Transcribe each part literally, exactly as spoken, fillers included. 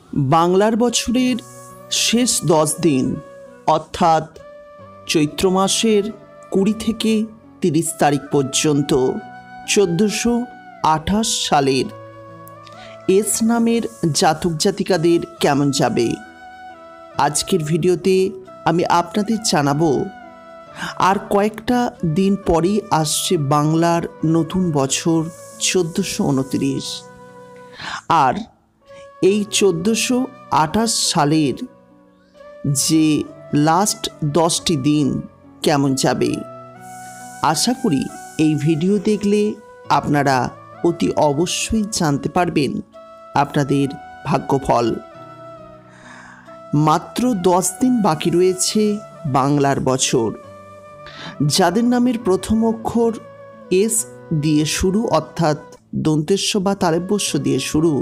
বাংলার বছরের শেষ দশ দিন অর্থাৎ চৈত্র মাসের কুড়ি থেকে তিরিশ তারিখ পর্যন্ত চোদ্দোশো আঠাশ সালের এস নামের জাতক জাতিকাদের কেমন যাবে আজকের ভিডিওতে আমি আপনাদের জানাবো। আর কয়েকটা দিন পরেই আসছে বাংলার নতুন বছর চোদ্দোশো উনত্রিশ। আর এই চোদ্দোশো আঠাশ সালের যে লাস্ট দশটি দিন কেমন যাবে আশা করি এই ভিডিও দেখলে আপনারা অতি অবশ্যই জানতে পারবেন আপনাদের ভাগ্যফল। মাত্র দশ দিন বাকি রয়েছে বাংলার বছর। যাদের নামের প্রথম অক্ষর এস দিয়ে শুরু অর্থাৎ দন্তেস্ব বা তালব্যস্য দিয়ে শুরু,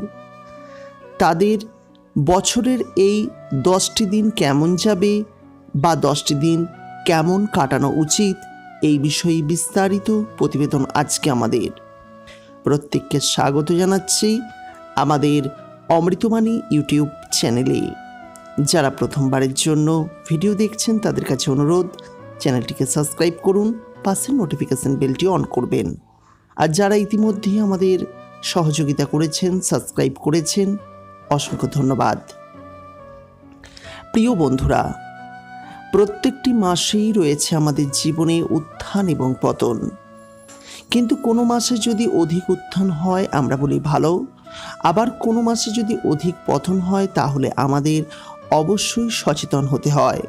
তাদের বছরের এই দশটি দিন কেমন যাবে বা দশটি দিন কেমন কাটানো উচিত এই বিষয়ে বিস্তারিত প্রতিবেদন আজকে আমাদের। প্রত্যেককে স্বাগত জানাচ্ছি আমাদের অমৃতা বাণী ইউটিউব চ্যানেলে। যারা প্রথমবারের জন্য ভিডিও দেখছেন তাদের কাছে অনুরোধ, চ্যানেলটিকে সাবস্ক্রাইব করুন, পাশের নোটিফিকেশন বেলটি অন করবেন। আর যারা ইতিমধ্যেই আমাদের সহযোগিতা করেছেন, সাবস্ক্রাইব করেছেন, অসংখ্য ধন্যবাদ। প্রিয় বন্ধুরা, প্রত্যেকটি মাসেই রয়েছে আমাদের জীবনে উত্থান এবং পতন, কিন্তু কোনো মাসে যদি অধিক উত্থান হয় আমরা বলি ভালো, আবার কোনো মাসে যদি অধিক পতন হয় তাহলে আমাদের অবশ্যই সচেতন হতে হয়।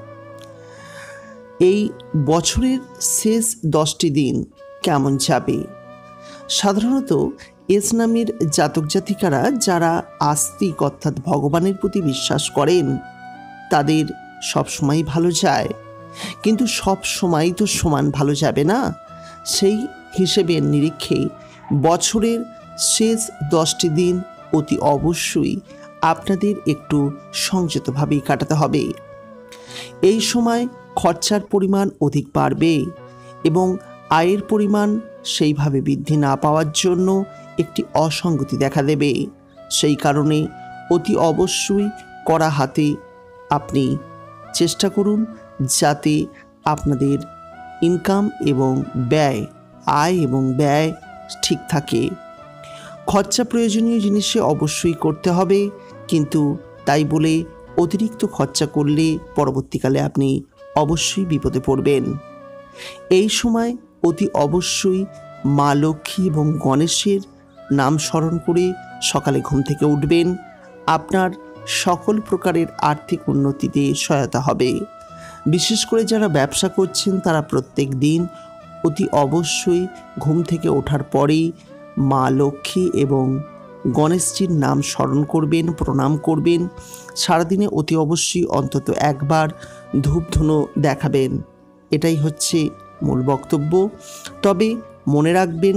এই বছরের শেষ দশটি দিন কেমন যাবে? সাধারণত এস নামের জাতক জাতিকারা যারা আস্তিক অর্থাৎ ভগবানের প্রতি বিশ্বাস করেন তাদের সবসময় ভালো যায়, কিন্তু সব সময় তো সমান ভালো যাবে না। সেই হিসেবের নিরীক্ষে বছরের শেষ দশটি দিন অতি অবশ্যই আপনাদের একটু সংযতভাবেই কাটাতে হবে। এই সময় খরচার পরিমাণ অধিক বাড়বে এবং আয়ের পরিমাণ সেইভাবে বৃদ্ধি না পাওয়ার জন্য একটি অসঙ্গতি দেখা দেবে। সেই কারণে অতি অবশ্যই কড়া হাতে আপনি চেষ্টা করুন যাতে আপনাদের ইনকাম এবং ব্যয়, আয় এবং ব্যয় ঠিক থাকে। খরচা প্রয়োজনীয় জিনিসে অবশ্যই করতে হবে, কিন্তু তাই বলে অতিরিক্ত খরচা করলে পরবর্তীকালে আপনি অবশ্যই বিপদে পড়বেন। এই সময় অতি অবশ্যই মা লক্ষ্মী এবং গণেশের নাম স্মরণ করে সকালে ঘুম থেকে উঠবেন। আপনার সকল প্রকারের আর্থিক উন্নতিতে সহায়তা হবে। বিশেষ করে যারা ব্যবসা করছেন তারা প্রত্যেক দিন অতি অবশ্যই ঘুম থেকে ওঠার পরেই মা লক্ষ্মী এবং গণেশজির নাম স্মরণ করবেন, প্রণাম করবেন। সারাদিনে অতি অবশ্যই অন্তত একবার ধূপধুনো দেখাবেন। এটাই হচ্ছে মূল বক্তব্য। তবে মনে রাখবেন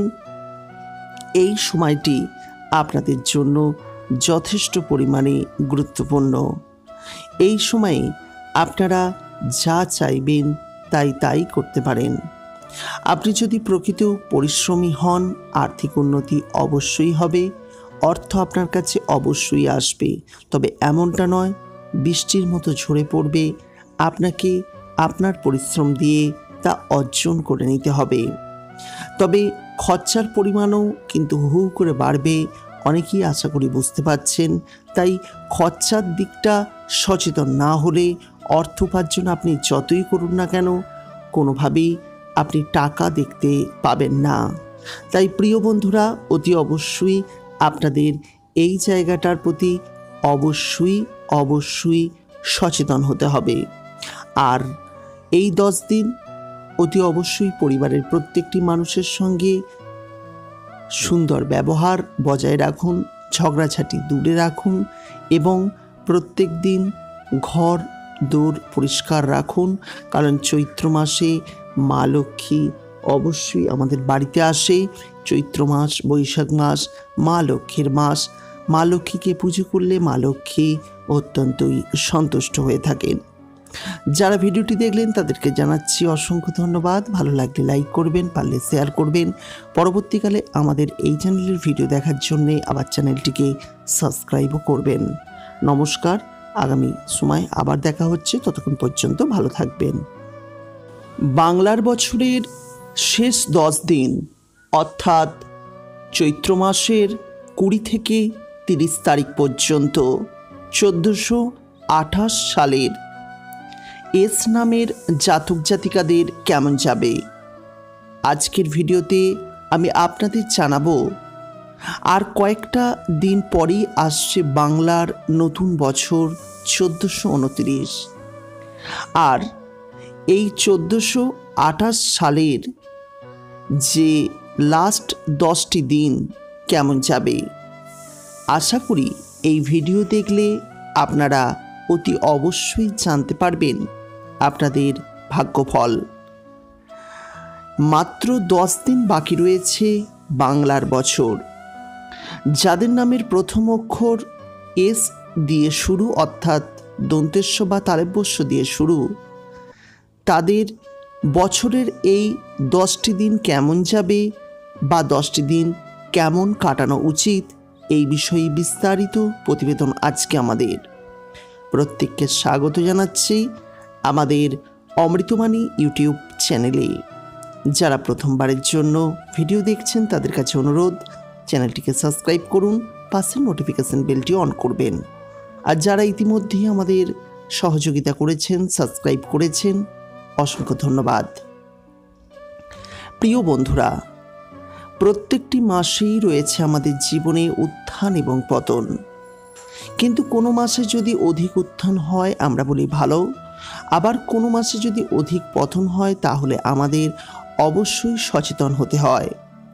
এই সময়টি আপনাদের জন্য যথেষ্ট পরিমাণে গুরুত্বপূর্ণ। এই সময়ে আপনারা যা চাইবেন তাই তাই করতে পারেন। আপনি যদি প্রকৃত পরিশ্রমী হন আর্থিক উন্নতি অবশ্যই হবে, অর্থ আপনার কাছে অবশ্যই আসবে। তবে এমনটা নয় বৃষ্টির মতো ঝরে পড়বে, আপনাকে আপনার পরিশ্রম দিয়ে তা অর্জন করে নিতে হবে। তবে খরচার পরিমাণও কিন্তু হু হু করে বাড়বে, অনেকেই আশা করি বুঝতে পারছেন। তাই খরচার দিকটা সচেতন না হলে অর্থ উপার্জন আপনি যতই করুন না কেন কোনোভাবেই আপনি টাকা দেখতে পাবেন না। তাই প্রিয় বন্ধুরা, অতি অবশ্যই আপনাদের এই জায়গাটার প্রতি অবশ্যই অবশ্যই সচেতন হতে হবে। আর এই দশ দিন অতি অবশ্যই পরিবারের প্রত্যেকটি মানুষের সঙ্গে সুন্দর ব্যবহার বজায় রাখুন, ঝগড়াঝাটি দূরে রাখুন এবং প্রত্যেক দিন ঘর দোর পরিষ্কার রাখুন। কারণ চৈত্র মাসে মা লক্ষ্মী অবশ্যই আমাদের বাড়িতে আসে। চৈত্র মাস, বৈশাখ মাস মা লক্ষ্মীর মাস। মা লক্ষ্মীকে পুজো করলে মা লক্ষ্মী অত্যন্তই সন্তুষ্ট হয়ে থাকেন। যারা ভিডিওটি দেখলেন তাদেরকে জানাচ্ছি অসংখ্য ধন্যবাদ। ভালো লাগলে লাইক করবেন, পারলে শেয়ার করবেন। পরবর্তীকালে আমাদের এই চ্যানেলের ভিডিও দেখার জন্যে আবার চ্যানেলটিকে সাবস্ক্রাইবও করবেন। নমস্কার। আগামী সময় আবার দেখা হচ্ছে, ততক্ষণ পর্যন্ত ভালো থাকবেন। বাংলার বছরের শেষ দশ দিন অর্থাৎ চৈত্র মাসের কুড়ি থেকে তিরিশ তারিখ পর্যন্ত চোদ্দোশো আঠাশ সালের এস নামের জাতক জাতিকাদের কেমন যাবে আজকের ভিডিওতে আমি আপনাদের জানাবো। আর কয়েকটা দিন পরেই আসছে বাংলার নতুন বছর চোদ্দোশো উনত্রিশ। আর এই চোদ্দোশো আঠাশ সালের যে লাস্ট দশটি দিন কেমন যাবে, আশা করি এই ভিডিও দেখলে আপনারা অতি অবশ্যই জানতে পারবেন আপনাদের ভাগ্যফল। মাত্র দশ দিন বাকি রয়েছে বাংলার বছর। যাদের নামের প্রথম অক্ষর এস দিয়ে শুরু অর্থাৎ দন্তেস্ব বা তালব্যস্য দিয়ে শুরু, তাদের বছরের এই দশটি দিন কেমন যাবে বা দশটি দিন কেমন কাটানো উচিত, এই বিষয়ে বিস্তারিত প্রতিবেদন আজকে আমাদের। প্রত্যেককে স্বাগত জানাচ্ছি আমাদের অমৃতা বাণী ইউটিউব চ্যানেলে। যারা প্রথমবারের জন্য ভিডিও দেখছেন তাদের কাছে অনুরোধ, চ্যানেলটিকে সাবস্ক্রাইব করুন, পাশের নোটিফিকেশন বেলটি অন করবেন। আর যারা ইতিমধ্যেই আমাদের সহযোগিতা করেছেন, সাবস্ক্রাইব করেছেন, অসংখ্য ধন্যবাদ। প্রিয় বন্ধুরা, প্রত্যেকটি মাসেই রয়েছে আমাদের জীবনে উত্থান এবং পতন, কিন্তু কোনো মাসে যদি অধিক উত্থান হয় আমরা বলি ভালো, আবার কোনো মাসে যদি অধিক পতন হয় তাহলে আমাদের অবশ্যই সচেতন হতে হয়।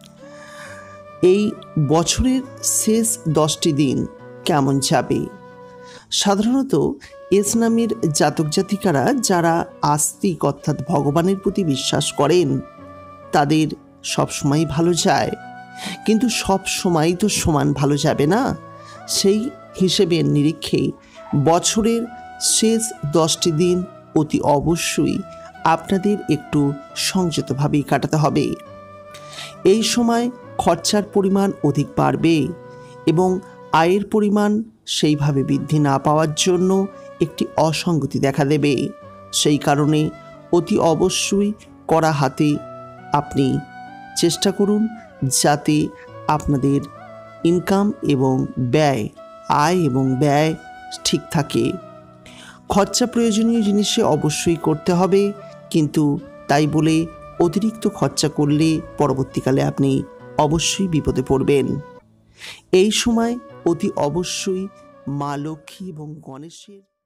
এই বছরের শেষ দশটি দিন কেমন যাবে? সাধারণত এস নামের জাতক জাতিকারা যারা আস্তিক অর্থাৎ ভগবানের প্রতি বিশ্বাস করেন তাদের সবসময় ভালো যায়, কিন্তু সব সময় তো সমান ভালো যাবে না। সেই হিসেবের নিরীক্ষে বছরের শেষ দশটি দিন অতি অবশ্যই আপনাদের একটু সংযতভাবেই কাটাতে হবে। এই সময় খরচার পরিমাণ অধিক বাড়বে এবং আয়ের পরিমাণ সেইভাবে বৃদ্ধি না পাওয়ার জন্য একটি অসঙ্গতি দেখা দেবে। সেই কারণে অতি অবশ্যই কড়া হাতে আপনি চেষ্টা করুন যাতে আপনাদের ইনকাম এবং ব্যয়, আয় এবং ব্যয় ঠিক থাকে। খরচা প্রয়োজনীয় জিনিসে অবশ্যই করতে হবে, কিন্তু তাই বলে অতিরিক্ত খরচা করলে পরবর্তীকালে আপনি অবশ্যই বিপদে পড়বেন। এই সময় অতি অবশ্যই মা লক্ষ্মী এবং গণেশের